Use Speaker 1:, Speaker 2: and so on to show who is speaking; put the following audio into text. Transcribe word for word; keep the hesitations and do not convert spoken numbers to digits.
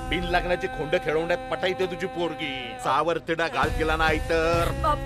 Speaker 1: बिन लग्नाची खोंड खेळवण्यात पटाईते तुझी पोरगी. सावरतीडा घाल तिला नाही तर